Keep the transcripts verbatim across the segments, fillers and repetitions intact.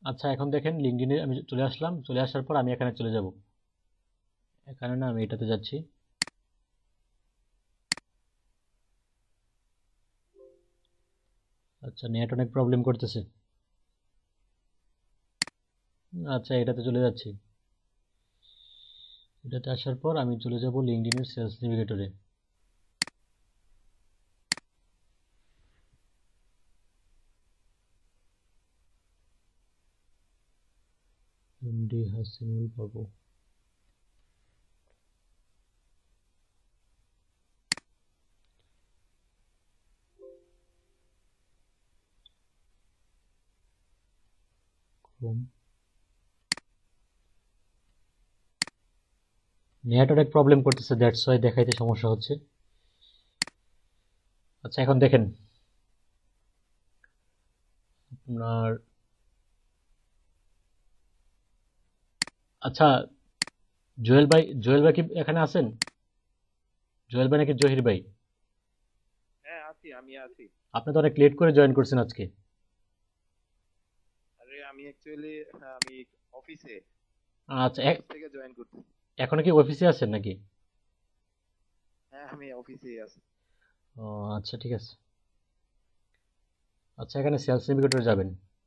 আচ্ছা এখন দেখেন লিঙ্কডইনে আমি চলে আসলাম, চলে আসার পর আমি এখানে চলে যাব। এখানে না, আমি এটাতে যাচ্ছি। আচ্ছা, নেট অনেক প্রবলেম করতেছে। আচ্ছা, এটাতে চলে যাচ্ছি। এটাতে আসার পর আমি চলে যাব লিঙ্কডইনের সেলস নেভিগেটরে। এমডি হাসিনুল বাবু। নেট অনেক প্রবলেম করতেছে, দ্যাটস ওয়াই দেখাইতে সমস্যা হচ্ছে। আচ্ছা এখন দেখেন আপনার, আচ্ছা জুয়েল ভাই, জুয়েল ভাই কি এখানে আছেন? জুয়েল ভাই নাকি জহির ভাই? হ্যাঁ আছি, আমি আছি। আপনি তো অনেক লেট করে জয়েন করছেন আজকে। আরে আমি অ্যাকচুয়ালি আমি অফিসে আচ্ছা, অফিস থেকে জয়েন করছি। এখনো কি অফিসে আছেন নাকি? হ্যাঁ আমি অফিসেই আছি। ও আচ্ছা, ঠিক আছে। আচ্ছা, এখানে সেলস নেভিগেটরে যাবেন।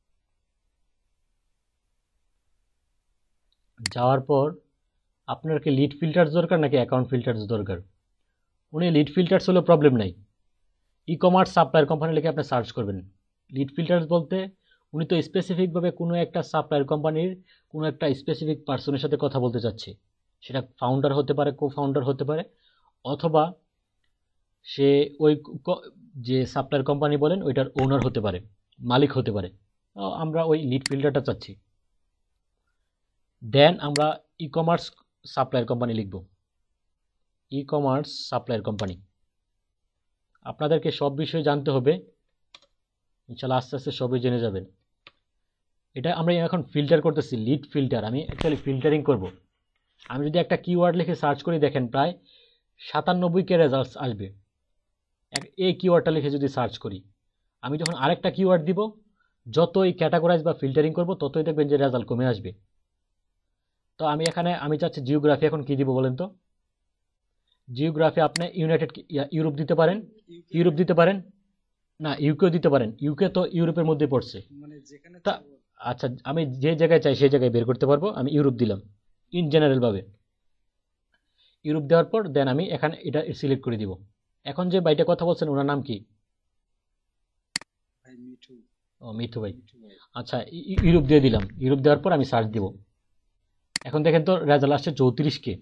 যাওয়ার পর আপনার কি লিড ফিল্টার্স দরকার নাকি অ্যাকাউন্ট ফিল্টার্স দরকার? উনি লিড ফিল্টার্স হলেও প্রবলেম নাই, ই কমার্স সাপ্লায়ার কোম্পানি লিখে আপনি সার্চ করবেন। লিড ফিল্টার্স বলতে উনি তো স্পেসিফিকভাবে কোনো একটা সাপ্লায়ার কোম্পানির কোনো একটা স্পেসিফিক পার্সনের সাথে কথা বলতে চাচ্ছে। সেটা ফাউন্ডার হতে পারে, কো ফাউন্ডার হতে পারে, অথবা সে ওই ক- যে সাপ্লায়ার কোম্পানি বলেন ওইটার ওনার হতে পারে, মালিক হতে পারে। তো আমরা ওই লিড ফিল্টারটা চাচ্ছি। দেন আমরা ই কমার্স সাপ্লায়ার কোম্পানি লিখব। E-commerce supplier company. আপনাদেরকে সব বিষয়ে জানতে হবে, ইনশাল্লাহ আস্তে আস্তে সবই জেনে যাবেন। এটা আমরা এখন ফিল্টার করতেছি, লিড ফিল্টার। আমি অ্যাকচুয়ালি ফিল্টারিং করব। আমি যদি একটা কিওয়ার্ড লিখে সার্চ করি, দেখেন প্রায় সাতানব্বই কে রেজাল্টস আসবে। এক- এই কিওয়ার্ডটা লিখে যদি সার্চ করি, আমি যখন আরেকটা কিওয়ার্ড দিব, যতই ক্যাটাগরাইজ বা ফিল্টারিং করব, ততই দেখবেন যে রেজাল্ট কমে আসবে। তো আমি এখানে আমি চাচ্ছি জিওগ্রাফি। এখন কি দিব বলেন তো? জিওগ্রাফি আপনি ইউনাইটেড ইউরোপ দিতে পারেন, ইউরোপ দিতে পারেন, না ইউকেও দিতে পারেন। ইউকে তো ইউরোপের মধ্যে পড়ছে। তা আচ্ছা, আমি যে জায়গায় চাই সেই জায়গায় বের করতে পারবো। আমি ইউরোপ দিলাম ইন জেনারেল ভাবে। ইউরোপ দেওয়ার পর দেন আমি এখানে এটা সিলেক্ট করে দিব। এখন যে ভাইটা কথা বলছেন ওনার নাম কি? ও মিঠু ভাই। আচ্ছা, ই- ই- ইউরোপ দিয়ে দিলাম। ইউরোপ দেওয়ার পর আমি সার্চ দিব। এখন দেখেন তো রেজাল্ট আসছে চৌত্রিশ কে।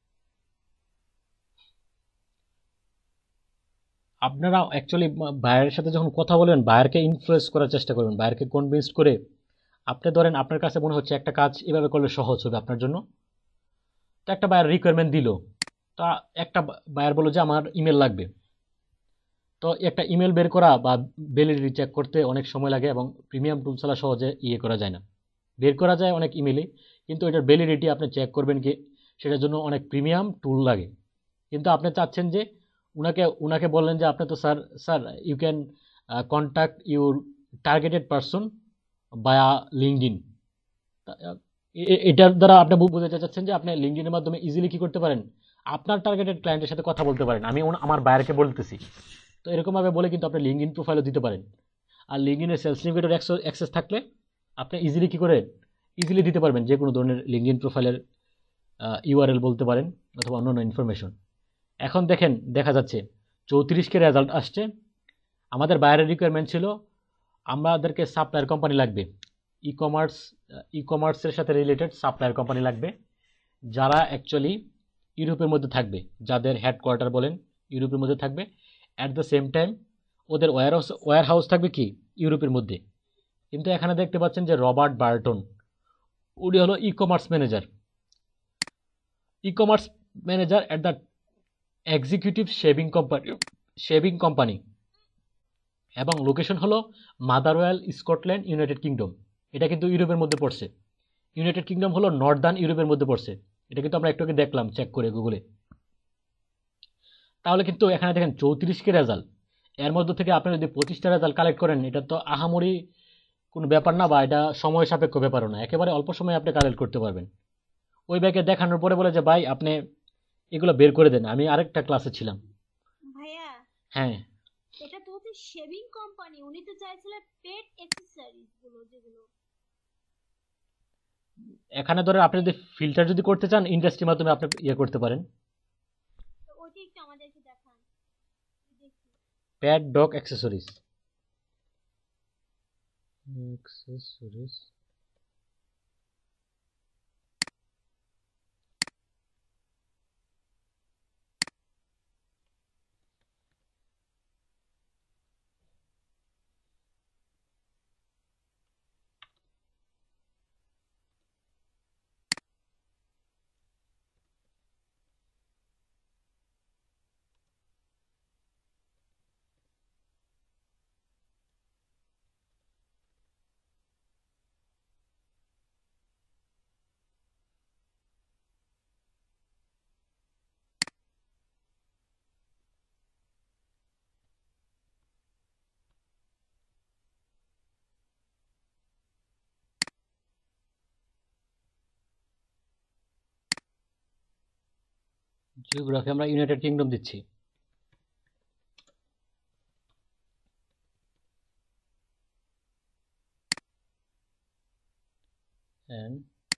আপনারা অ্যাকচুয়ালি বায়ারের সাথে যখন কথা বলবেন, বায়ারকে ইনফ্লুয়েন্স করার চেষ্টা করবেন, বায়ারকে কনভিন্স করে। আপনি ধরেন আপনার কাছে মনে হচ্ছে একটা কাজ এভাবে করলে সহজ হবে আপনার জন্য। তো একটা বায়ার রিকোয়ারমেন্ট দিল। তা একটা বায়ার বলল যে আমার ইমেল লাগবে। তো একটা ইমেল বের করা বা ভ্যালিডিটি চেক করতে অনেক সময় লাগে, এবং প্রিমিয়াম টুল ছাড়া সহজে ইয়ে করা যায় না। বের করা যায় অনেক ইমেলে, কিন্তু এটার ভ্যালিডিটি আপনি চেক করবেন কি, সেটার জন্য অনেক প্রিমিয়াম টুল লাগে। কিন্তু আপনি চাচ্ছেন যে উনাকে উনাকে বললেন যে আপনি তো sir, sir you can contact your targeted person via LinkedIn. এটার দ্বারা আপনি বু- বোঝাতে চাচ্ছেন যে আপনি লিঙ্কডইনের মাধ্যমে ইজিলি কি করতে পারেন, আপনার টার্গেটেড ক্লায়েন্টের সাথে কথা বলতে পারেন। আমি ওন- আমার বায়ারকে বলতেছি। তো এরকমভাবে বলে কিন্তু আপনি লিঙ্কডইন প্রোফাইলও দিতে পারেন। আর লিঙ্কডইনের সেলস নেভিগেটর অ্যাক্সেস থাকলে আপনি ইজিলি কি করে, ইজিলি দিতে পারবেন যে কোনো ধরনের লিঙ্কডইন প্রোফাইলের ইউআরএল বলতে পারেন, অথবা অন্যান্য ইনফরমেশন। এখন দেখেন দেখা যাচ্ছে চৌত্রিশ কে রেজাল্ট আসছে। আমাদের বাইরের রিকোয়ারমেন্ট ছিল আমাদেরকে সাপ্লায়ার কোম্পানি লাগবে, ই কমার্স ই কমার্সের সাথে রিলেটেড সাপ্লায়ার কোম্পানি লাগবে, যারা অ্যাকচুয়ালি ইউরোপের মধ্যে থাকবে, যাদের হেডকোয়ার্টার বলেন ইউরোপের মধ্যে থাকবে। অ্যাট দ্য সেম টাইম ওদের ওয়্যার হাউস ওয়্যার হাউস থাকবে কি ইউরোপের মধ্যে। কিন্তু এখানে দেখতে পাচ্ছেন যে রবার্ট বার্টন, উনি হলো e-commerce manager. E-commerce manager at the executive shaving company, shaving company এবং লোকেশন হলো মাদারওয়েল, স্কটল্যান্ড, ইউনাইটেড কিংডম। এটা কিন্তু ইউরোপের মধ্যে পড়ছে। ইউনাইটেড কিংডম হলো নর্দার্ন ইউরোপের মধ্যে পড়ছে। এটা কিন্তু আমরা একটু আগে দেখলাম চেক করে গুগলে। তাহলে কিন্তু এখানে দেখেন চৌত্রিশ কে রেজাল্ট, এর মধ্যে থেকে আপনি যদি পঁচিশটা রেজাল্ট কালেক্ট করেন, এটা তো আহামরি কোনো ব্যাপার না, বা এটা সময় সাপেক্ষ ব্যাপারও না, একেবারে অল্প সময়ে আপনি কালেক্ট করতে পারবেন। ওই ব্যাগে দেখানোর পরে বলে যে ভাই আপনি এগুলো বের করে দেন, আমি আরেকটা ক্লাসে ছিলাম। ভাইয়া হ্যাঁ, এটা তো হচ্ছে শেভিং কোম্পানি, উনি তো চাইছিলেন পেট অ্যাক্সেসরিজ গুলো যেগুলো। এখানে ধরেন আপনি যদি ফিল্টার যদি করতে চান ইন্ডাস্ট্রির মাধ্যমে আপনি ইয়ে করতে পারেন। তো ওইটা একটু আমাদেরকে দেখান, দেখি। Pet dog accessories, accessories geography আমরা ইউনাইটেড কিংডম দিচ্ছি। And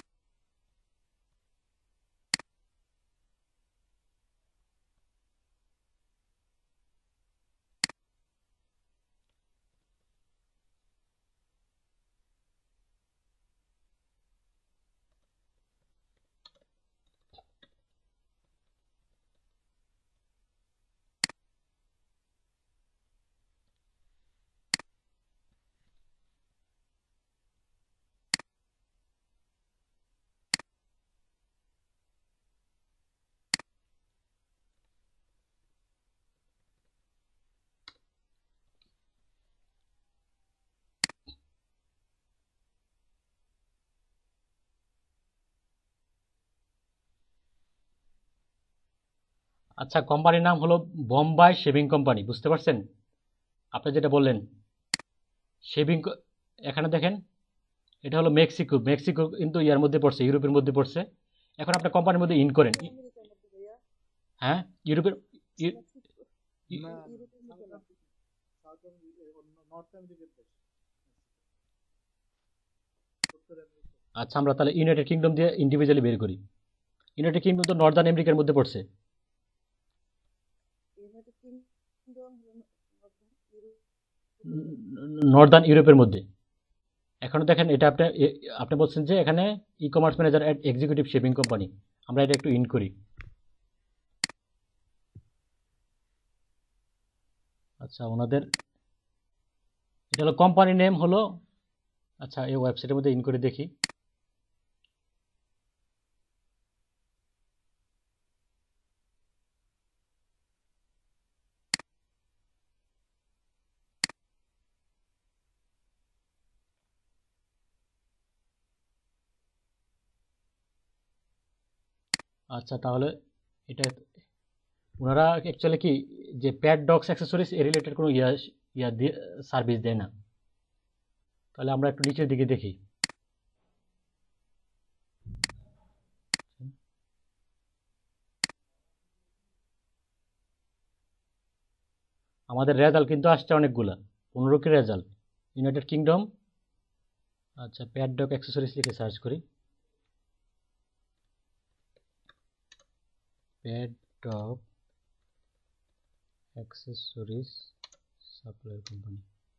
আচ্ছা, কোম্পানির নাম হলো বোম্বাই শেভিং কোম্পানি, বুঝতে পারছেন? আপনি যেটা বললেন শেভিং, এখানে দেখেন এটা হলো মেক্সিকো, মেক্সিকো কিন্তু ইয়ার মধ্যে পড়ছে, ইউরোপের মধ্যে পড়ছে। এখন আপনি কোম্পানির মধ্যে ইন করেন। আমেরিকার মধ্যে ভাইয়া, হ্যাঁ, ইউরোপের ইউ- মেক্সিকো ইউ- না ইউরোপের মধ্যে না। সাউথ নর্থ আমেরিকার দেশ, উত্তর আমেরিকা। আচ্ছা, আমরা তাহলে ইউনাইটেড কিংডম দিয়ে ইন্ডিভিজুয়ালি বের করি। ইউনাইটেড কিংডম তো নর্দার্ন আমেরিকার মধ্যে পড়ছে, ইউনাইটেড কিংডম হলো ইউরোপ, নর্দার্ন ইউরোপের মধ্যে। এখন দেখেন এটা আপনি এ- আপনি বলছেন যে এখানে e-commerce manager at executive shaving company, আমরা এটা একটু ইন করি। আচ্ছা, ওনাদের এটা হলো কোম্পানি নেম হলো, আচ্ছা এই ওয়েবসাইটের মধ্যে ইন করে দেখি। আচ্ছা, তাহলে এটা ওনারা অ্যাকচুয়ালি কি যে প্যাড ডগস অ্যাক্সেসরিজ এ রিলেটেড কোনো ইয়া ইয়া দিয়ে সার্ভিস দেয় না। তাহলে আমরা একটু নিচের দিকে দেখি। আমাদের রেজাল্ট কিন্তু আসছে অনেকগুলা, পনেরো কি রেজাল্ট ইউনাইটেড কিংডম। আচ্ছা, প্যাড ডগ অ্যাক্সেসরিজ লিখে সার্চ করি। Pet dog accessories supply company.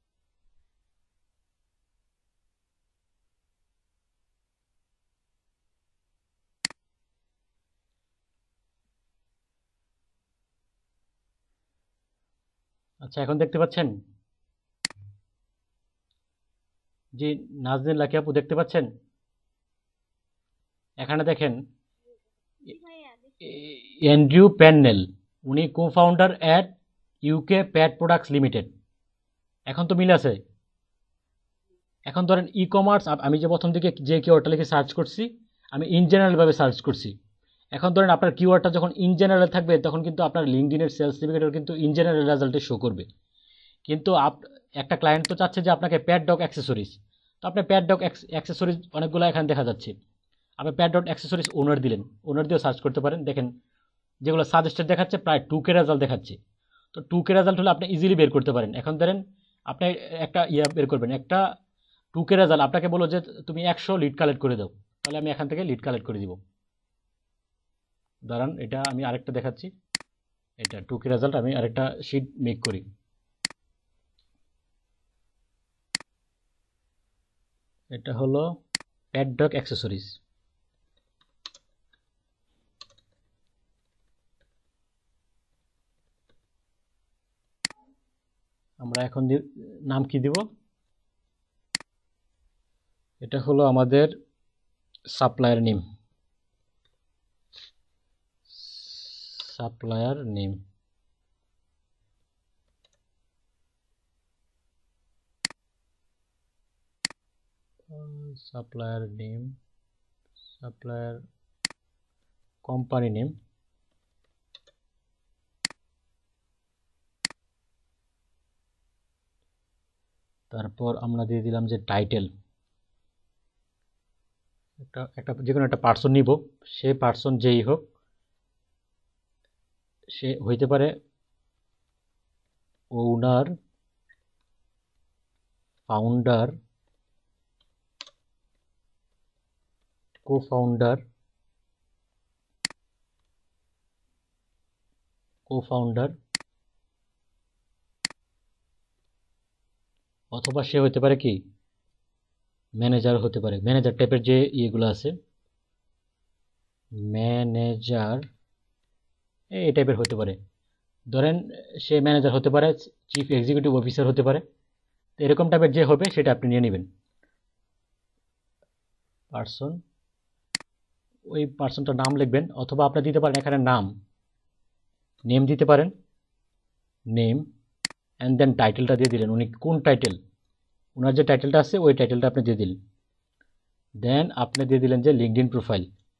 আচ্ছা, এখন দেখতে পাচ্ছেন জি, নাজনীন লাকি আপু দেখতে পাচ্ছেন? এখানে দেখেন জি ভাইয়া, দেখি। অ্যান্ড্রিউ প্যান্নেল, উনি co-founder at UK pet products limited. এখন তো মিল আছে। এখন ধরেন ই কমার্স, আমি যে প্রথম দিকে যে কিওয়ার্ডটা লিখে সার্চ করছি আমি ইন জেনারেলভাবে সার্চ করছি। এখন ধরেন আপনার কিওয়ার্ডটা যখন ইন জেনারেল থাকবে তখন কিন্তু আপনার লিঙ্কডইনের সেলস সার্টিফিকেটও কিন্তু ইন জেনারেল রেজাল্টে শো করবে। কিন্তু আপ একটা ক্লায়েন্ট তো চাচ্ছে যে আপনাকে প্যাড ডগ অ্যাক্সেসরিজ, তো আপনার প্যাড ডগ অ্যাক্সেসরিজ অনেকগুলো এখানে দেখা যাচ্ছে। আপনি প্যাড ডট অ্যাক্সেসরিজ ওনার দিলেন, ওনার দিয়েও সার্চ করতে পারেন। দেখেন যেগুলো সাজেস্টেড দেখাচ্ছে প্রায় টু কে রেজাল্ট দেখাচ্ছে। তো টু কে রেজাল্ট হলে আপনি ইজিলি বের করতে পারেন। এখন ধরেন আপনি একটা ইয়া বের করবেন, একটা টু কে রেজাল্ট আপনাকে বলো যে তুমি একশো লিড কালেক্ট করে দাও, তাহলে আমি এখান থেকে লিড কালেক্ট করে দিব। দাঁড়ান, এটা আমি আরেকটা দেখাচ্ছি। এটা টু কে রেজাল্ট, আমি আরেকটা শিট মেক করি। এটা হলো প্যাড ডগ অ্যাক্সেসরিজ। আমরা এখন নাম কি দিব? এটা হলো আমাদের supplier name, supplier name. Supplier name, supplier company name. তারপর আমরা দিয়ে দিলাম যে টাইটেল, একটা একটা যে কোনো একটা পার্সন নিব, সে পার্সন যেই হোক, সে হইতে পারে owner, founder, co-founder, co-founder, অথবা সে হতে পারে কি ম্যানেজার হতে পারে। ম্যানেজার টাইপের যে ইয়েগুলো আছে, ম্যানেজার এই টাইপের হতে পারে। ধরেন সে ম্যানেজার হতে পারে, চিফ এক্সিকিউটিভ অফিসার হতে পারে। তো এরকম টাইপের যে হবে সেটা আপনি নিয়ে নেবেন। পার্সন, ওই পার্সনটার নাম লিখবেন, অথবা আপনি দিতে পারেন এখানে নাম, নেম দিতে পারেন, নেম অ্যান্ড দেন টাইটেলটা দিয়ে দিলেন। উনি কোন টাইটেল, ওনার যে টাইটেলটা আছে ওই টাইটেলটা আপনি দিয়ে দিলেন। দেন আপনি দিয়ে দিলেন যে LinkedIn profile,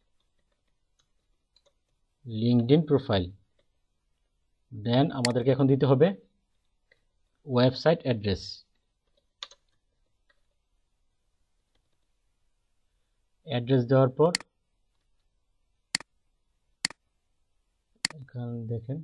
LinkedIn profile. Then আমাদেরকে এখন দিতে হবে ওয়েবসাইট অ্যাড্রেস। অ্যাড্রেস দেওয়ার পর এখানে দেখেন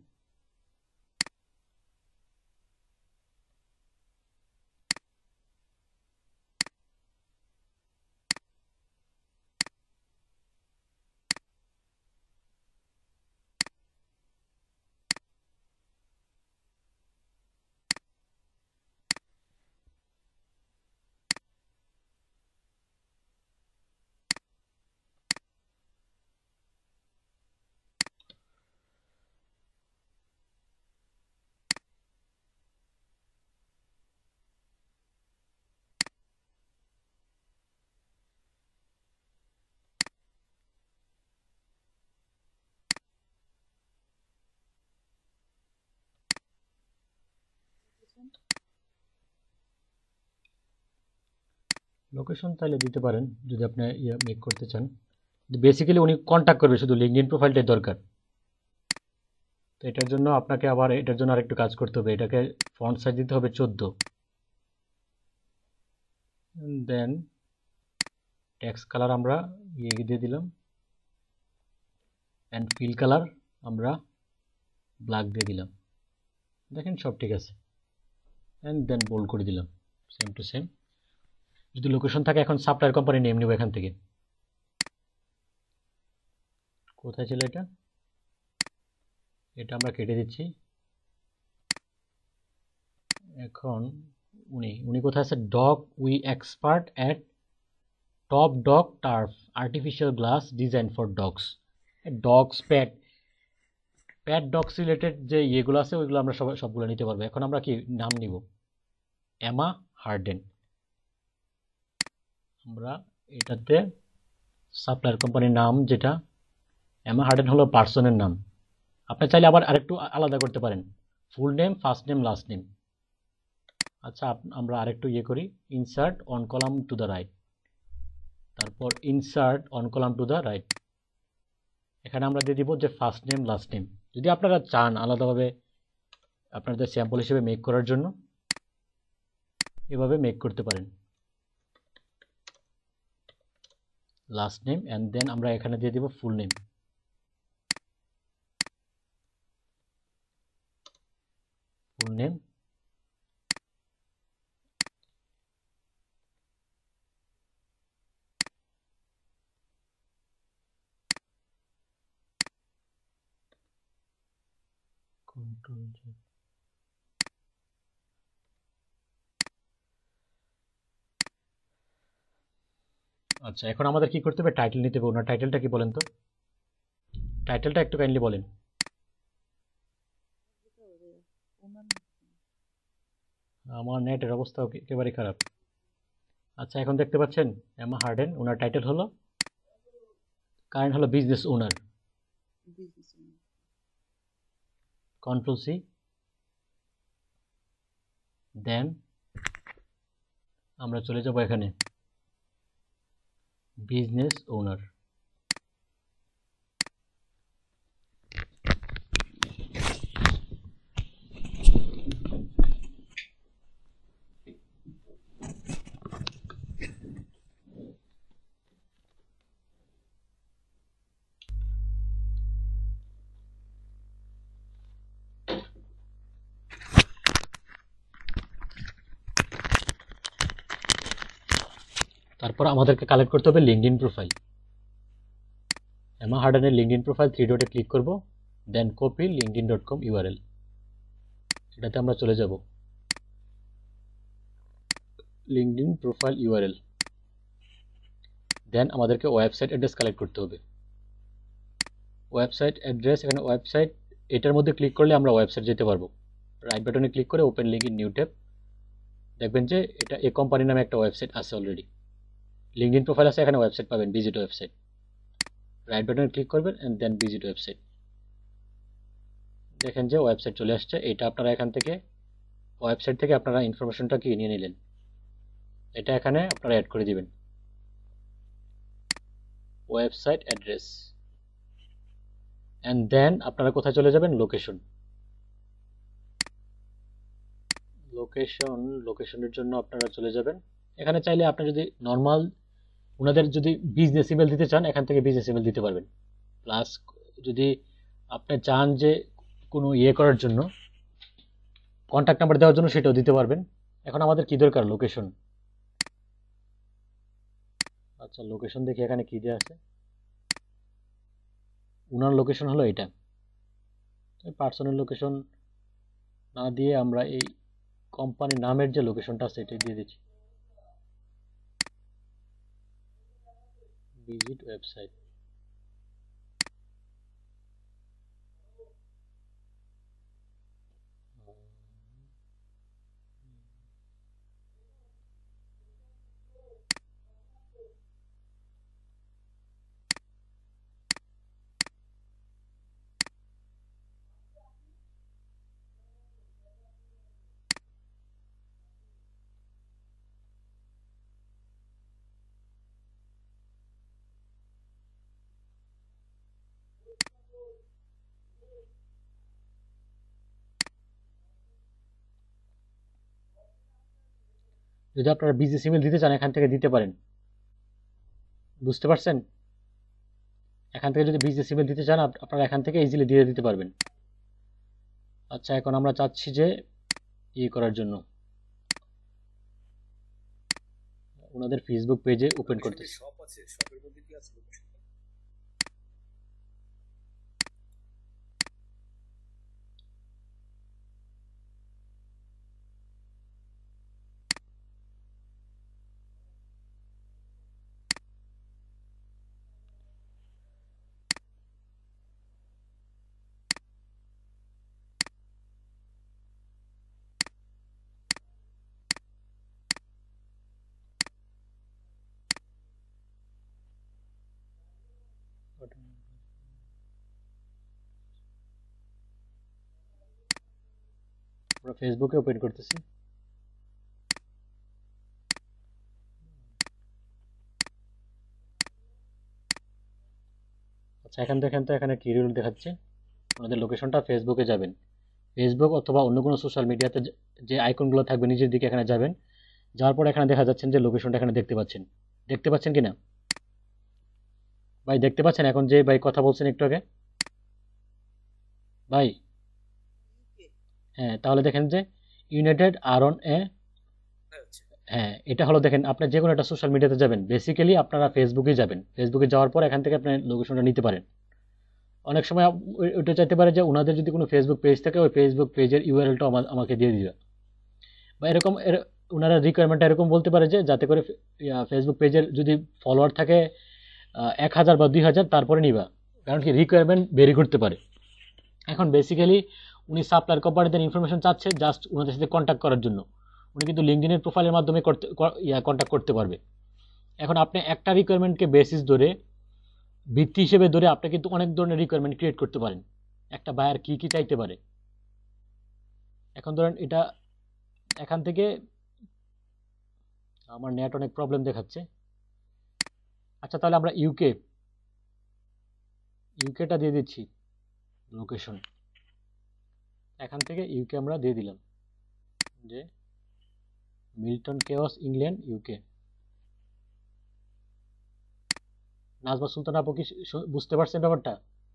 লোকেশন তাহলে দিতে পারেন যদি আপনি ইয়ে মেক করতে চান। বেসিক্যালি উনি কন্ট্যাক্ট করবে, শুধু লিঙ্কডইন প্রোফাইলটাই দরকার। তো এটার জন্য আপনাকে আবার এটার জন্য আরেকটু কাজ করতে হবে। এটাকে ফন্ট সাইজ দিতে হবে চোদ্দো। দেন টেক্সট কালার আমরা ইয়ে দিয়ে দিলাম, অ্যান্ড ফিল কালার আমরা ব্ল্যাক দিয়ে দিলাম। দেখেন সব ঠিক আছে। অ্যান্ড দেন বোল্ড করে দিলাম, সেম টু সেম। যদি লোকেশন থাকে, এখন সাপ্লায়ার কোম্পানি নেম নেব এখান থেকে। কোথায় ছিল এটা? এটা আমরা কেটে দিচ্ছি। এখন উনি উনি কোথায় আছে? Dog we expert at top dog turf artificial glass design for dogs. Dogs pat pat dogs related যে ইয়েগুলো আছে ওইগুলো আমরা সব সবগুলো নিতে পারবো। এখন আমরা কি নাম নিব? Emma Harden. আমরা এটাতে সাপ্লায়ার কোম্পানির নাম যেটা এমা হার্ডেন হলো পার্সনের নাম। আপনি চাইলে আবার আরেকটু আলাদা করতে পারেন, full name, first name, last name. আচ্ছা, আমরা আরেকটু ইয়ে করি, insert on column to the right. তারপর insert on column to the right. এখানে আমরা দিয়ে দিব যে ফার্স্ট নেম, লাস্ট নেম। যদি আপনারা চান আলাদাভাবে আপনাদের স্যাম্পল হিসেবে মেক করার জন্য, এভাবে মেক করতে পারেন। লাস্ট নেম অ্যান্ড দেন আমরা এখানে দিয়ে দিব full name. Full name control Z. আচ্ছা, এখন আমাদের কি করতে হবে? টাইটেল নিতে হবে। ওনার টাইটেলটা কি বলেন তো? টাইটেলটা একটু কাইন্ডলি বলেন। আমার নেটের অবস্থা একেবারে খারাপ। আচ্ছা, এখন দেখতে পাচ্ছেন এমা হার্ডেন, ওনার টাইটেল হলো, কারেন্ট হলো business owner. Control C, then আমরা চলে যাব এখানে বিজনেস ওনার। তারপর আমাদেরকে কালেক্ট করতে হবে লিঙ্কডইন প্রোফাইল। এমা হার্ডেনের লিঙ্কডইন প্রোফাইল থ্রি ডটে ক্লিক করব, then copy LinkedIn dot com URL, এটাতে আমরা চলে যাব। লিঙ্কডইন প্রোফাইল ইউআরএল, দেন আমাদেরকে ওয়েবসাইট অ্যাড্রেস কালেক্ট করতে হবে। ওয়েবসাইট অ্যাড্রেস, এখানে ওয়েবসাইট, এটার মধ্যে ক্লিক করলে আমরা ওয়েবসাইট যেতে পারবো। রাইট বাটনে ক্লিক করে open link in new tab, দেখবেন যে এটা এই কোম্পানি নামে একটা ওয়েবসাইট আছে অলরেডি। লিঙ্কডইন প্রোফাইল আছে, এখানে ওয়েবসাইট পাবেন, ভিজিট ওয়েবসাইট। রাইট বাটনে ক্লিক করবেন এন্ড দেন ভিজিট ওয়েবসাইট। দেখেন যে ওয়েবসাইট চলে আসছে। এটা আপনারা এখান থেকে ওয়েবসাইট থেকে আপনারা ইনফরমেশনটা কি নিয়ে নিলেন, এটা এখানে আপনারা অ্যাড করে দিবেন। ওয়েবসাইট অ্যাড্রেস এন্ড দেন আপনারা কোথায় চলে যাবেন? লোকেশন। লোকেশন লোকেশনের জন্য আপনারা চলে যাবেন এখানে। চাইলে আপনি যদি নর্মাল ওনাদের যদি বিজনেস ইমেল দিতে চান, এখান থেকে বিজনেস ইমেল দিতে পারবেন। প্লাস যদি আপনি চান যে কোনো ইয়ে করার জন্য, কন্ট্যাক্ট নাম্বার দেওয়ার জন্য, সেটাও দিতে পারবেন। এখন আমাদের কি দরকার? লোকেশন। আচ্ছা, লোকেশন দেখি এখানে কি দেওয়া আছে। ওনার লোকেশন হলো এটা। পার্সোনাল লোকেশন না দিয়ে আমরা এই কোম্পানির নামের যে লোকেশনটা আছে এটা দিয়ে দিচ্ছি। Visit website. যদি আপনারা বিজনেস ইমেল দিতে চান, এখান থেকে দিতে পারেন। বুঝতে পারছেন? এখান থেকে যদি বিজনেস ইমেল দিতে চান, আপনারা এখান থেকে ইজিলি দিয়ে দিতে পারবেন। আচ্ছা, এখন আমরা চাচ্ছি যে ইয়ে করার জন্য ওনাদের ফেসবুক পেজে ওপেন করতে। শপ আছে, শপের মধ্যে কি আছে? আমরা ফেসবুকে ওপেন করতেছি। আচ্ছা, এখান দেখেন তো এখানে কি রুল দেখাচ্ছে। আমাদের লোকেশনটা ফেসবুকে যাবেন, ফেসবুক অথবা অন্য কোনো সোশ্যাল মিডিয়াতে যে আইকনগুলো থাকবে নিচের দিকে এখানে যাবেন। যাওয়ার পর এখানে দেখা যাচ্ছেন যে লোকেশনটা এখানে দেখতে পাচ্ছেন। দেখতে পাচ্ছেন কিনা? ভাই দেখতে পাচ্ছেন এখন যে ভাই কথা বলছেন একটু আগে ভাই? হ্যাঁ, তাহলে দেখেন যে ইউনাইটেড আরন এ, হ্যাঁ এটা হলো দেখেন আপনি যে কোনো একটা সোশ্যাল মিডিয়াতে যাবেন, বেসিক্যালি আপনারা ফেসবুকে যাবেন, ফেসবুকে যাওয়ার পর এখান থেকে আপনি লোকেশনটা নিতে পারেন। অনেক সময় আপ- ওই- ওইটা চাইতে পারে যে ওনাদের যদি কোনো ফেসবুক পেজ থাকে ওই ফেসবুক পেজের ইউআরএলটা আমাকে দিয়ে দিবে, বা এরকম এর- ওনারা রিকোয়ারমেন্টটা এরকম বলতে পারে যে যাতে করে ফেসবুক পেজের যদি ফলোয়ার থাকে আহ, এক হাজার বা দুই হাজার তারপরে নিবা, কারণ কি রিকোয়ারমেন্ট ভেরি করতে পারে। এখন বেসিক্যালি উনি সাপ্লায়ার কোম্পানিদের ইনফরমেশন চাচ্ছে জাস্ট ওনাদের সাথে কন্ট্যাক্ট করার জন্য। উনি কিন্তু লিঙ্কডিনের প্রোফাইলের মাধ্যমে করতে ক- ইয়া কন্ট্যাক্ট করতে পারবে। এখন আপনি একটা রিকোয়ারমেন্টকে বেসিস ধরে, ভিত্তি হিসেবে ধরে আপনি কিন্তু অনেক ধরনের রিকোয়ারমেন্ট ক্রিয়েট করতে পারেন। একটা বায়ার কি কি চাইতে পারে, এখন ধরেন এটা এখান থেকে আমার নেট অনেক প্রবলেম দেখাচ্ছে। আচ্ছা তাহলে আমরা ইউকে ইউকেটা দিয়ে দিচ্ছি লোকেশন, এখান থেকে ইউকে আমরা দিয়ে দিলাম যে Milton Keynes England UK. Najma Sultan আপু কি শু- বুঝতে পারছেন ব্যাপারটা?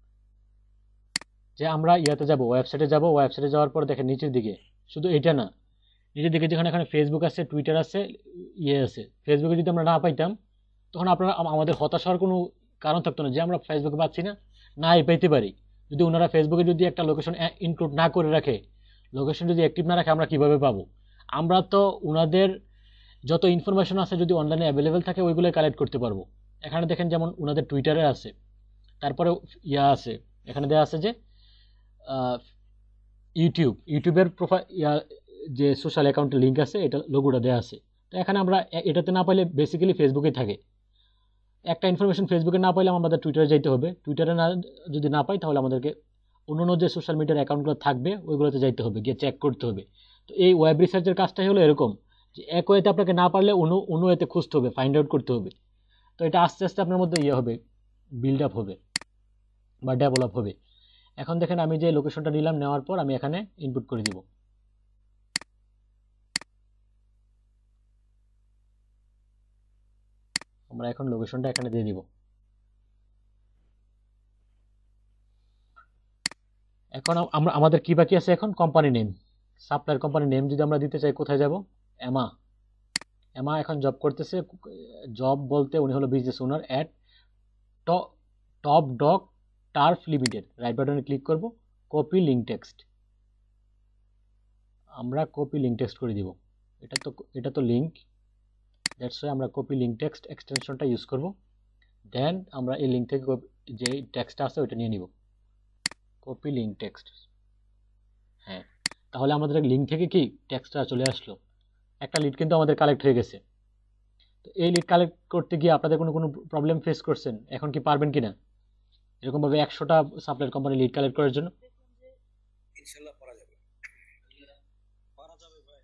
যে আমরা ইয়াতে যাব, ওয়েবসাইটে যাব, ওয়েবসাইটে যাওয়ার পর দেখেন নিচের দিকে শুধু এটা না, নিচের দিকে যেখানে এখানে ফেসবুক আছে, টুইটার আছে, ইয়ে আছে, ফেসবুকে যদি আমরা না পাইতাম তখন আপনারা আম- আমাদের হতাশ হওয়ার কোনো কারণ থাকতো না যে আমরা ফেসবুকে পাচ্ছি না, না এই পাইতে পারি। যদি ওনারা ফেসবুকে যদি একটা লোকেশন ইনক্লুড না করে রাখে, লোকেশন যদি অ্যাক্টিভ না রাখে, আমরা কিভাবে পাবো? আমরা তো ওনাদের যত ইনফরমেশন আছে যদি অনলাইনে অ্যাভেলেবেল থাকে ওইগুলো কালেক্ট করতে পারবো। এখানে দেখেন যেমন ওনাদের টুইটারে আছে, তারপরে ইয়া আছে, এখানে দেওয়া আছে যে আহ, ইউটিউব ইউটিউবের প্রোফাইল ইয়া যে সোশ্যাল অ্যাকাউন্টের লিঙ্ক আছে, এটা লোগোটা দেওয়া আছে। তো এখানে আমরা এ- এটাতে না পাইলে বেসিক্যালি ফেসবুকেই থাকে। একটা ইনফরমেশন ফেসবুকে না পাইলে আমাদের টুইটারে যাইতে হবে, টুইটারে না যদি না পাই তাহলে আমাদেরকে অন্য যে সোশ্যাল মিডিয়ার অ্যাকাউন্টগুলো থাকবে ওইগুলোতে যাইতে হবে, গিয়ে চেক করতে হবে। তো এই ওয়েব রিসার্চের কাজটাই হলো এরকম যে এক ওয়েতে আপনাকে না পারলে অন্য অন্য ওয়েতে খুঁজতে হবে, ফাইন্ড আউট করতে হবে। তো এটা আস্তে আস্তে আপনার মধ্যে ইয়ে হবে, বিল্ড আপ হবে বা ডেভেলপ হবে। এখন দেখেন আমি যে লোকেশনটা নিলাম, নেওয়ার পর আমি এখানে ইনপুট করে দিব। আমরা এখন লোকেশনটা এখানে দিয়ে দিব। এখন আম- আমরা আমাদের কি বাকি আছে, এখন company name, supplier company name যদি আমরা দিতে চাই কোথায় যাব? এমা এমা এখন জব করতেছে, জব বলতে উনি হলো business owner at top dog turf limited. Right বাটনে ক্লিক করব, কপি লিঙ্ক টেক্সট, আমরা কপি লিঙ্ক টেক্সট করে দিব। এটা তো এটা তো লিঙ্ক, দ্যাটস ওয়াই আমরা কপি লিঙ্ক টেক্সট এক্সটেনশনটা ইউজ করব। দেন আমরা এই লিঙ্ক থেকে copy- যে টেক্সটটা আছে ওইটা নিয়ে নিব, কপি লিঙ্ক টেক্সট। হ্যাঁ, তাহলে আমাদের লিঙ্ক থেকে কি টেক্সটটা চলে আসলো, একটা লিড কিন্তু আমাদের কালেক্ট হয়ে গেছে। তো এই লিড কালেক্ট করতে গিয়ে আপনাদের কোনো কোনো প্রবলেম ফেস করছেন, এখন কি পারবেন কিনা এরকমভাবে একশোটা সাপ্লায়ার কোম্পানি লিড কালেক্ট করার জন্য? ইনশাল্লাহ পারা যাবে। পারা যাবে ভাই।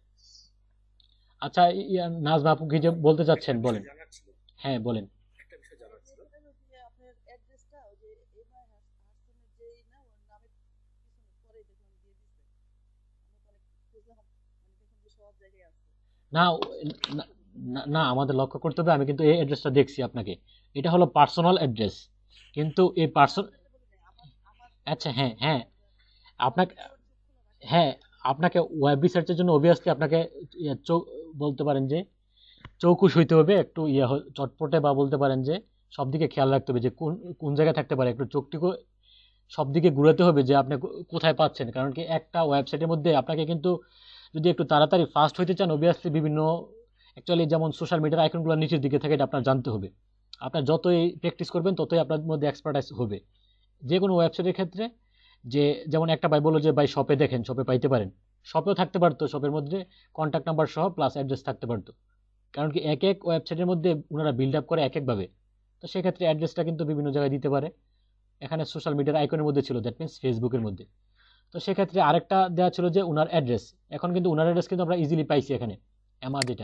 আচ্ছা ইয়া, নাজমা আপু কি যে বলতে চাচ্ছেন একটা বলেন। বিষয় জানার ছিল, হ্যাঁ বলেন। একটা বিষয় জানার ছিল। হলো যে আপনার অ্যাড্রেসটা ওই যে এমআই হাসিনের যেই না ওর নামের পিছনে পরেই দেখুন দিয়ে দিচ্ছে। আমরা তো অনেক খুঁজলাম, মানে দেখুন যে সব জায়গায় আছে। না ও- না না- না, আমাদের লক্ষ্য করতে হবে, আমি কিন্তু এই অ্যাড্রেসটা দেখছি আপনাকে, এটা হলো পার্সোনাল অ্যাড্রেস, কিন্তু এই পার্সন আপনারটা বলে নাই, আমার আমার আচ্ছা হ্যাঁ হ্যাঁ আমার আপনাকে, ভিডিওর চোখ খোলা রাখি। হ্যাঁ আপনাকে ওয়েব রিসার্চের জন্য অবভিয়াসলি আপনাকে ইয়া চৌ বলতে পারেন যে চৌকুশ হইতে হবে, একটু ইয়া হ- চটপটে, বা বলতে পারেন যে সব দিকে খেয়াল রাখতে হবে যে কোন কোন জায়গায় থাকতে পারে, একটু চোখটিকে সব দিকে ঘুরাতে হবে যে আপনি কো- কোথায় পাচ্ছেন। কারণ কি একটা ওয়েবসাইটের মধ্যে আপনাকে কিন্তু যদি একটু তাড়াতাড়ি ফাস্ট হইতে চান, অবভিয়াসলি বিভিন্ন অ্যাকচুয়ালি যেমন সোশ্যাল মিডিয়ার আইকনগুলো নিচের দিকে থাকে, এটা আপনার জানতে হবে। আপনার যতই প্র্যাকটিস করবেন ততই আপনার মধ্যে এক্সপার্টাইজ হবে যে কোনো ওয়েবসাইটের ক্ষেত্রে। যে যেমন একটা ভাই বললো যে ভাই শপে দেখেন, শপে পাইতে পারেন, শপেও থাকতে পারতো, শপের মধ্যে কন্ট্যাক্ট নাম্বার সহ প্লাস অ্যাড্রেস থাকতে পারতো। কারণ কি এক এক ওয়েবসাইটের মধ্যে ওনারা বিল্ড আপ করে এক একভাবে, তো সেক্ষেত্রে অ্যাড্রেসটা কিন্তু বিভিন্ন জায়গায় দিতে পারে। এখানে সোশ্যাল মিডিয়ার আইকনের মধ্যে ছিল, দ্যাট মিনস ফেসবুকের মধ্যে। তো সেক্ষেত্রে আরেকটা দেওয়া ছিল যে ওনার অ্যাড্রেস, এখন কিন্তু ওনার অ্যাড্রেস কিন্তু আমরা ইজিলি পাইছি এখানে, অ্যামা যেটা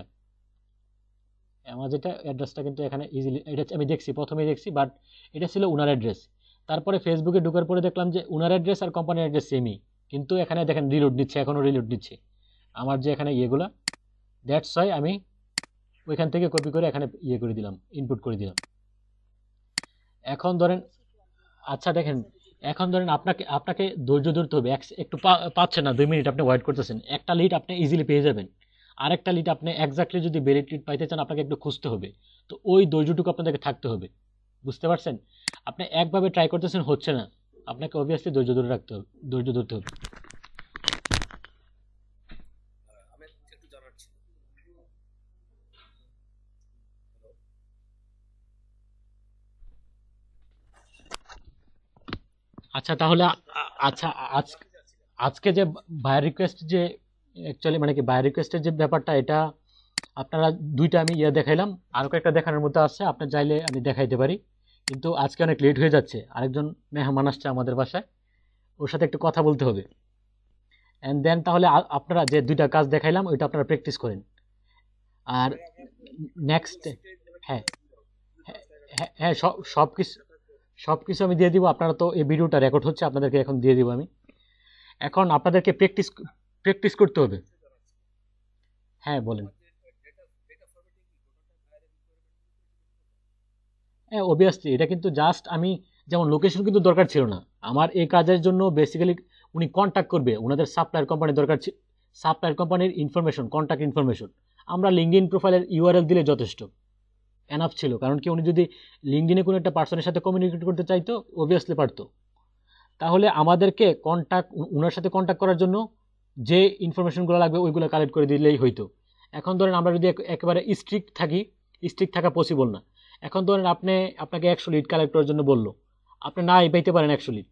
অ্যামা যেটা অ্যাড্রেসটা কিন্তু এখানে ইজিলি, এটা আমি দেখছি প্রথমেই দেখছি, বাট এটা ছিল ওনার অ্যাড্রেস। তারপরে ফেসবুকে ঢোকার পরে দেখলাম যে ওনার অ্যাড্রেস আর কোম্পানির অ্যাড্রেস সেমই, কিন্তু এখানে দেখেন রিলোড নিচ্ছে, এখনও রিলোড নিচ্ছে আমার যে এখানে ইয়েগুলা। দ্যাটস ওয়াই আমি ওইখান থেকে কপি করে এখানে ইয়ে করে দিলাম, ইনপুট করে দিলাম। এখন ধরেন আচ্ছা দেখেন, এখন ধরেন আপনাকে আপনাকে ধৈর্য ধরতে হবে, এক- একটু পা- পাচ্ছেন না, দুই মিনিট আপনি ওয়েট করতেছেন, একটা লিড আপনি ইজিলি পেয়ে যাবেন। আরেকটা লিড আপনি এক্স্যাক্টলি যদি ভ্যালিড লিড পাইতে চান আপনাকে একটু খুঁজতে হবে। তো ওই ধৈর্যটুকু আপনাদেরকে থাকতে হবে, বুঝতে পারছেন? আপনি একভাবে ট্রাই করতেছেন, হচ্ছে না, আপনাকে অবভিয়াসলি ধৈর্য ধরে রাখতে হবে, ধৈর্য ধরতে হবে। হ্যাঁ, আমি একটু জানার ছিল। আচ্ছা তাহলে আ- আ- আচ্ছা আজ আজকে যে বায়ার রিকোয়েস্ট যে অ্যাকচুয়ালি মানে কি বায়ার রিকোয়েস্টের যে ব্যাপারটা, এটা আপনারা দুইটা আমি ইয়ে দেখাইলাম, আরও কয়েকটা দেখানোর মতো আছে, আপনি চাইলে আমি দেখাইতে পারি, কিন্তু আজকে অনেক লেট হয়ে যাচ্ছে, আরেকজন মেহমান আসছে আমাদের বাসায়, ওর সাথে একটু কথা বলতে হবে। অ্যান্ড দেন তাহলে আ- আপনারা যে দুইটা কাজ দেখাইলাম ওইটা আপনারা প্র্যাকটিস করেন। আর ভাই আমরা নেক্সট, সিটের জন্য কি হ্যাঁ দুই হ্যাঁ পাঁচ টাকা হ্যাঁ হ্যাঁ, সব সব কিছু সব কিছু আমি দিয়ে দিব। আপনারা তো এই ভিডিওটা রেকর্ড হচ্ছে, আপনাদেরকে এখন দিয়ে দিব আমি। এখন আপনাদেরকে প্র্যাকটিস প্র্যাকটিস করতে হবে। কিছু জানার ছিল। হ্যাঁ বলেন। আমার যে ডেটা ডেটা ফরম্যাটিং কি টোটালটা বাইরে রিকোয়ারমেন্ট? হ্যাঁ অবভিয়াসলি এটা কিন্তু জাস্ট আমি, যেমন লোকেশন কিন্তু দরকার ছিল না আমার এই কাজের জন্য, বেসিক্যালি উনি কন্ট্যাক্ট করবে ওনাদের সাপ্লায়ার কোম্পানি দরকার ছিল, সাপ্লায়ার কোম্পানির ইনফরমেশন, কন্ট্যাক্ট ইনফরমেশন আমরা লিঙ্কডইন প্রোফাইলের ইউআরএল দিলে যথেষ্ট, এনাফ ছিল। কারণ কি উনি যদি লিঙ্কডইনে কোনো একটা পার্সনের সাথে কমিউনিকেট করতে চাইতো অবভিয়াসলি পারতো। তাহলে আমাদেরকে কন্ট্যাক্ট, ওনার সাথে কন্ট্যাক্ট করার জন্য যে ইনফরমেশনগুলো লাগবে ওইগুলো কালেক্ট করে দিলেই হইতো। এখন ধরেন আমরা যদি এক- একেবারে স্ট্রিক্ট থাকি, স্ট্রিক্ট থাকা পসিবল না। এখন ধরেন আপনি, আপনাকে একশো লিড কালেক্ট করার জন্য বললো, আপনি নাই পাইতে পারেন একশো লিড,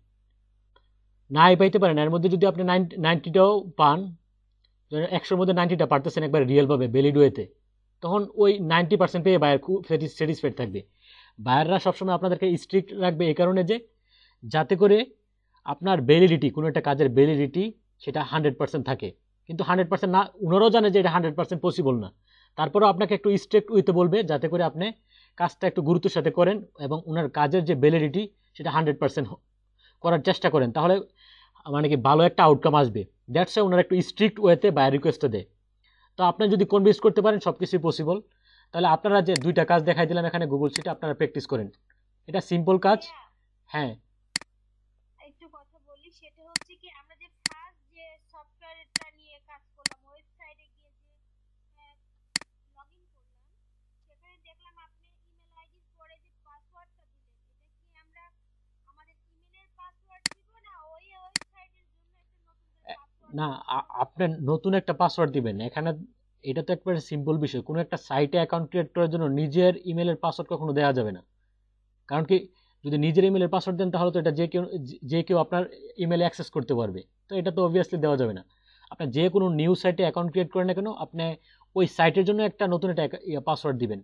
নাই পাইতে পারেন, এর মধ্যে যদি আপনি নাইনটিটাও পান, ধরেন একশোর মধ্যে নাইনটিটা পারতেছেন একবার রিয়েলভাবে ভ্যালিড ওয়েতে, তখন ওই নাইনটি পার্সেন্ট পেয়ে বায়ার খুব স্যাটিসফাইড থাকবে। বায়াররা সবসময় আপনাদেরকে স্ট্রিক্ট রাখবে এই কারণে যে, যাতে করে আপনার ভ্যালিডিটি, কোনো একটা কাজের ভ্যালিডিটি সেটা হান্ড্রেড পার্সেন্ট থাকে। কিন্তু হান্ড্রেড পার্সেন্ট না, ওনারাও জানে যে এটা হান্ড্রেড পার্সেন্ট পসিবল না, তারপরেও আপনাকে একটু স্ট্রিক্ট উইতে বলবে যাতে করে আপনি কাজটা একটু গুরুত্বের সাথে করেন এবং ওনার কাজের যে ভ্যালিডিটি সেটা হান্ড্রেড পার্সেন্ট করার চেষ্টা করেন, তাহলে মানে কি ভালো একটা আউটকাম আসবে। দ্যাটস ওয়াই ওনারা একটু স্ট্রিক্ট ওয়েতে বায়ার রিকোয়েস্টটা দেয়। তো আপনি যদি কনভিন্স করতে পারেন সব কিছুই পসিবল। তাহলে আপনারা যে দুইটা কাজ দেখাই দিলাম এখানে গুগল শিটে, আপনারা প্র্যাকটিস করেন, এটা সিম্পল কাজ। ভাইয়া, হ্যাঁ একটু কথা বলি, সেটা হচ্ছে কি আমরা যে ফার্স্ট যে সফটওয়্যারটা নিয়ে কাজ করলাম, ওয়েবসাইটে গিয়ে যে লগ ইন করলাম, সেখানে দেখলাম আপনি ইমেল আইডির পরে যে পাসওয়ার্ডটা দিলেন, এটা কি আমরা আমাদের ইমেলের পাসওয়ার্ড দিব, না ওই ওয়েবসাইটের জন্য একটা নতুন করে পাসওয়ার্ড না, দিতে আ- হবে? আপনি নতুন একটা পাসওয়ার্ড দিবেন এখানে, এটা তো একবারে সিম্পল বিষয়। কোনো একটা সাইটে অ্যাকাউন্ট ক্রিয়েট করার জন্য নিজের ইমেলের পাসওয়ার্ড কখনো দেওয়া যাবে না। কারণ কি, যদি নিজের ইমেলের পাসওয়ার্ড দেন তাহলে তো এটা যে কেউ, যে কেউ আপনার ইমেলে অ্যাক্সেস করতে পারবে, তো এটা তো অবভিয়াসলি দেওয়া যাবে না। আপনি যে কোনো নিউ সাইটে অ্যাকাউন্ট ক্রিয়েট করেন না কেন, আপনি ওই সাইটের জন্য একটা নতুন একটা পাসওয়ার্ড দিবেন,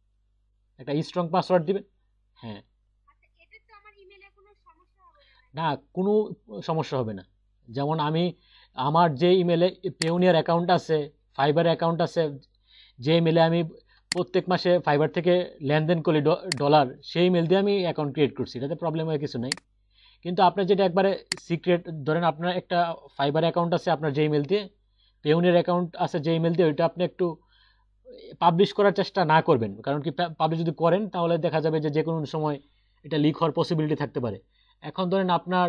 একটা স্ট্রং পাসওয়ার্ড দিবেন। হ্যাঁ, আচ্ছা, এতে তো আমার ইমেলে কোনো সমস্যা হবে না নাকি? না কোনো সমস্যা হবে না। যেমন আমি আমার যে ইমেলে পেউনিয়ার অ্যাকাউন্ট আছে, ফাইবার অ্যাকাউন্ট আছে, যে ইমেলে আমি প্রত্যেক মাসে ফাইবার থেকে লেনদেন করি ডলার, সেই ইমেল দিয়ে আমি অ্যাকাউন্ট ক্রিয়েট করছি, এটাতে প্রবলেম হয় কিছু নাই। কিন্তু আপনার যেটা একবারে সিক্রেট, ধরেন আপনার একটা ফাইবার অ্যাকাউন্ট আছে আপনার যে ইমেল দিয়ে, পেউনিয়ার অ্যাকাউন্ট আছে যে ইমেল দিয়ে, ওইটা আপনি একটু পাবলিশ করার চেষ্টা না করবেন। কারণ কি, পাবলিশ যদি করেন তাহলে দেখা যাবে যে যে কোনো সময় এটা লিক হওয়ার পসিবিলিটি থাকতে পারে। এখন ধরেন আপনার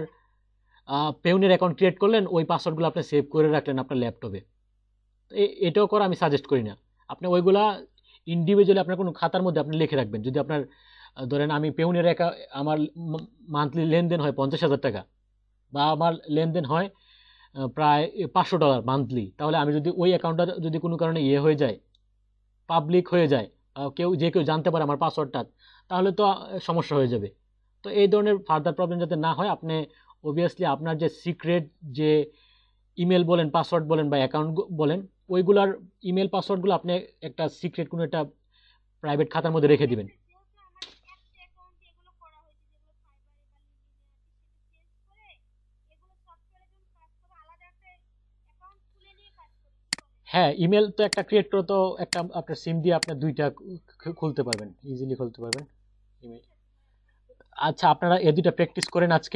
পেউনের অ্যাকাউন্ট ক্রিয়েট করলেন, ওই পাসওয়ার্ডগুলো আপনি সেভ করে রাখলেন আপনার ল্যাপটপে, তো এ- এটাও করা আমি সাজেস্ট করি না। আপনি ওইগুলা ইন্ডিভিজুয়ালি আপনার কোনো খাতার মধ্যে আপনি লিখে রাখবেন। যদি আপনার আহ, ধরেন আমি পেউনের একা, আমার মান্থলি লেনদেন হয় পঞ্চাশ হাজার টাকা, বা আমার লেনদেন হয় আহ, প্রায় পাঁচশো ডলার মান্থলি, তাহলে আমি যদি ওই অ্যাকাউন্টটা যদি কোনো কারণে ইয়ে হয়ে যায়, পাবলিক হয়ে যায়, আহ, কেউ যে কেউ জানতে পারে আমার পাসওয়ার্ডটা, তাহলে তো আহ, সমস্যা হয়ে যাবে। তো এই ধরনের ফার্দার প্রবলেম যাতে না হয়, আপনি অবভিয়াসলি আপনার যে সিক্রেট যে ইমেল বলেন, পাসওয়ার্ড বলেন বা অ্যাকাউন্ট বলেন, ওইগুলার ইমেল পাসওয়ার্ডগুলো আপনি একটা সিক্রেট কোনো একটা প্রাইভেট খাতার মধ্যে রেখে দিবেন। যেহেতু আমার একটা অ্যাকাউন্টে এগুলো করা হয়েছে, যেগুলো ফাইবারে বা লিঙ্কডইনে আছে, সেটা চেঞ্জ করে এগুলো সফটওয়্যারে যখন কাজ করে আলাদা একটা অ্যাকাউন্ট খুলে নিয়ে কাজ করি, কি বলেন? হ্যাঁ, ইমেল তো একটা ক্রিয়েট করে তো একটা আপনার সিম দিয়ে আপনি দুইটা খু- খুলতে পারবেন, ইজিলি খুলতে পারবেন ইমেল। আচ্ছা, আপনারা এই দুইটা প্র্যাকটিস করেন আজকে,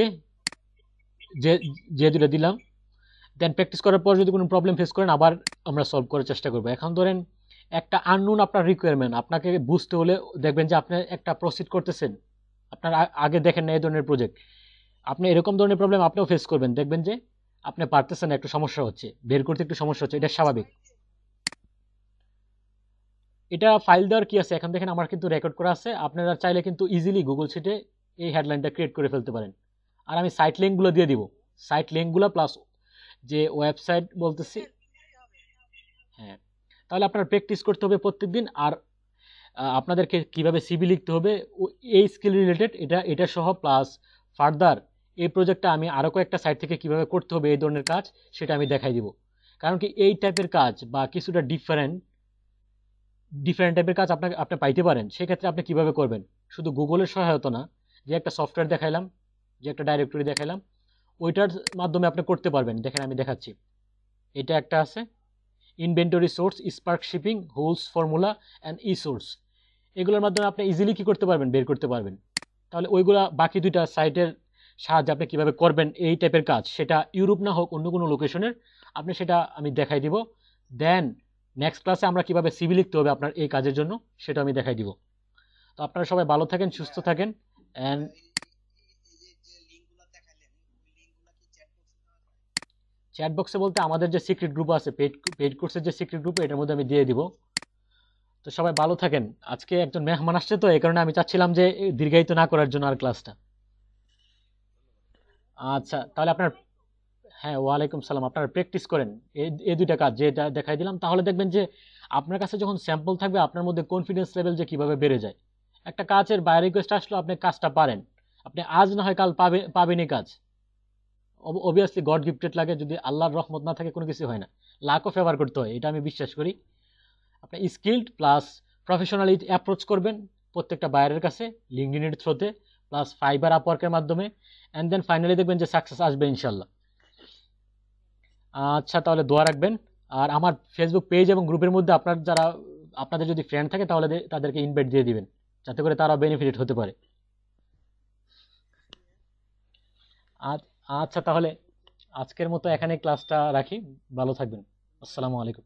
যে যে দুইটা দিলাম, দেন প্র্যাকটিস করার পর যদি কোনো প্রবলেম ফেস করেন আবার আমরা সলভ করার চেষ্টা করবো। এখন ধরেন একটা আননোন আপনার রিকোয়ারমেন্ট, আপনাকে বুঝতে হলে দেখবেন যে আপনি একটা প্রসিড করতেছেন, আপনার আ- আগে দেখেন না এই ধরনের প্রজেক্ট, আপনি এরকম ধরনের প্রবলেম আপনিও ফেস করবেন, দেখবেন যে আপনি পারতেছেন না, একটু সমস্যা হচ্ছে, বের করতে একটু সমস্যা হচ্ছে, এটা স্বাভাবিক। এটা ফাইল দেওয়ার কি আছে, এখন দেখেন আমার কিন্তু রেকর্ড করা আছে, আপনারা চাইলে কিন্তু ইজিলি গুগল শিটে এই হেডলাইনটা ক্রিয়েট করে ফেলতে পারেন। আর আমি সাইট লিঙ্কগুলো দিয়ে দিব, সাইট লিঙ্কগুলো প্লাস যে ওয়েবসাইট বলতেছি। হ্যাঁ, তাহলে আপনার প্র্যাকটিস করতে হবে প্রত্যেকদিন। আর আহ, আপনাদেরকে কিভাবে সিভি লিখতে হবে ও- এই স্কিল রিলেটেড এটা এটা সহ প্লাস ফার্দার এই প্রজেক্টটা আমি আরও কয়েকটা সাইট থেকে কিভাবে করতে হবে এই ধরনের কাজ, সেটা আমি দেখাই দিব। কারণ কি এই টাইপের কাজ বা কিছুটা ডিফারেন্ট ডিফারেন্ট টাইপের কাজ আপনাকে আপনি পাইতে পারেন, সেক্ষেত্রে আপনি কিভাবে করবেন, শুধু গুগলের সহায়তা না, যে একটা সফটওয়্যার দেখাইলাম, যে একটা ডাইরেক্টরি দেখাইলাম, ওইটার মাধ্যমে আপনি করতে পারবেন। দেখেন আমি দেখাচ্ছি, এটা একটা আছে inventory source, spark shipping, wholesale formula and e source. এগুলোর মাধ্যমে আপনি ইজিলি কি করতে পারবেন, বের করতে পারবেন। তাহলে ওইগুলা বাকি দুইটা সাইটের সাহায্যে আপনি কিভাবে করবেন এই টাইপের কাজ, সেটা ইউরোপ না হোক অন্য কোনো লোকেশনের, আপনি সেটা আমি দেখাই দিব। দেন নেক্সট ক্লাসে আমরা কিভাবে সিভি লিখতে হবে আপনার এই কাজের জন্য, সেটা আমি দেখাই দিব। তো আপনারা সবাই ভালো থাকেন, সুস্থ থাকেন। অ্যান্ড চ্যাট বক্সে বলতে আমাদের যে সিক্রেট গ্রুপ আছে, পেড পেড কোর্সের যে সিক্রেট গ্রুপ, এটার মধ্যে আমি দিয়ে দিব। তো সবাই ভালো থাকেন। আজকে একজন মেহমান আসছে, তো এই কারণে আমি চাচ্ছিলাম যে দীর্ঘায়িত না করার জন্য আর ক্লাসটা। আচ্ছা তাহলে আপনার, হ্যাঁ ওয়ালাইকুম সালাম, আপনারা প্র্যাকটিস করেন এই এই দুইটা কাজ যেটা দেখাই দিলাম, তাহলে দেখবেন যে আপনার কাছে যখন স্যাম্পল থাকবে আপনার মধ্যে কনফিডেন্স লেভেল যে কিভাবে বেড়ে যায়। একটা কাজের বাইরে রিকোয়েস্ট আসলো, আপনি কাজটা পারেন, আপনি আজ না হয় কাল পাবে পাবেনই কাজ। অবভিয়াসলি গড গিফটেড লাগে, যদি আল্লাহর রহমত না থাকে কোনো কিছু হয় না, লাকও ফেভার করতে হয়, এটা আমি বিশ্বাস করি। আপনি স্কিলড প্লাস প্রফেশনালি অ্যাপ্রোচ করবেন প্রত্যেকটা বায়ারের কাছে লিঙ্কডইনের থ্রুতে, প্লাস ফাইবার আপওয়ার্কের মাধ্যমে, অ্যান্ড দেন ফাইনালি দেখবেন যে সাকসেস আসবে ইনশাল্লাহ। আচ্ছা তাহলে দোয়া রাখবেন। আর আমার ফেসবুক পেজ এবং গ্রুপের মধ্যে আপনার যারা আপনাদের যদি ফ্রেন্ড থাকে তাহলে দে- তাদেরকে ইনভাইট দিয়ে দিবেন, যাতে করে তারা বেনিফিট হতে পারে। আ- আচ্ছা তাহলে আজকের মতো এখানে ক্লাসটা রাখি, ভালো থাকবেন, আসসালামু আলাইকুম।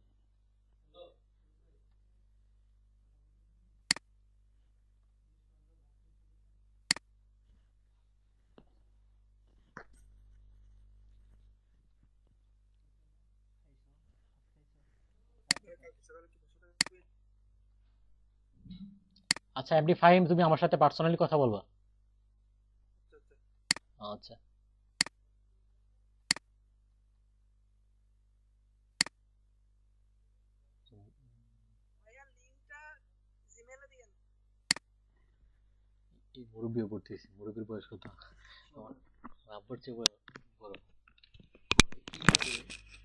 আপনারা কালকে সকালে কি বসে থাকবেন? আচ্ছা এমডি ফাহিম, তুমি আমার সাথে পার্সোনালি কথা বলবা? আচ্ছা আচ্ছা। আচ্ছা ভাইয়া লিঙ্কটা জিমেলে দিয়েন। এই মুরব্বিও পড়তেছি, মুরব্বির বয়স কত, আমার আব্বুর চেয়ে বড় বড়।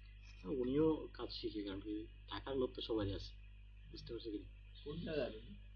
উনিও কাজ শিখে, কারণ কি টাকার লোভ তো সবাই আছে, বুঝতে পারছো কি? কোন জায়গায়